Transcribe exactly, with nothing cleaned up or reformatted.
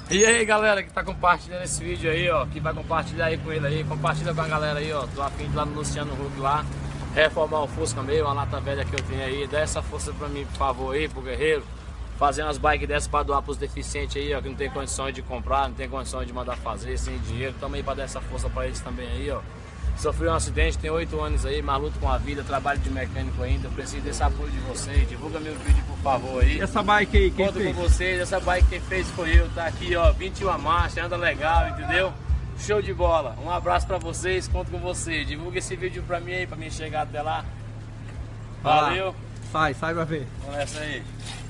E aí galera que tá compartilhando esse vídeo aí, ó, que vai compartilhar aí com ele aí, compartilha com a galera aí, ó, tô afim de ir lá no Luciano Huck lá, reformar o Fusca meu, uma lata velha que eu tenho aí, dá essa força pra mim, por favor aí, pro guerreiro, fazer umas bikes dessas pra doar pros deficientes aí, ó, que não tem condições de comprar, não tem condições de mandar fazer, sem dinheiro, tamo aí pra dar essa força pra eles também aí, ó. Sofri um acidente, tem oito anos aí, mas luto com a vida, trabalho de mecânico ainda, eu preciso desse apoio de vocês, divulga meu vídeo por favor aí. E essa bike aí, quem Conto fez? com vocês, essa bike quem fez foi eu, tá aqui ó, vinte e uma marcha, anda legal, entendeu? Show de bola, um abraço pra vocês, conto com vocês, divulga esse vídeo pra mim aí, pra mim chegar até lá. Valeu! Sai, sai pra ver. Vamos nessa aí.